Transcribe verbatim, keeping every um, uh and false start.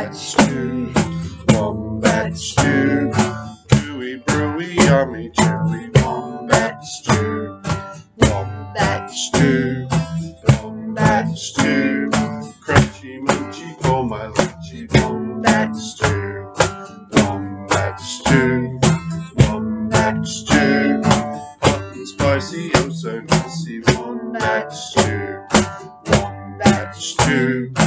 Wombat Stew, Wombat Stew, gooey, brewy, yummy, chewy, Wombat Stew, Wombat Stew, Wombat Stew, crunchy, munchy for my lunchy, Wombat Stew, Wombat Stew, Wombat Stew, hot and spicy, oh so messy, Wombat Stew, Wombat Stew.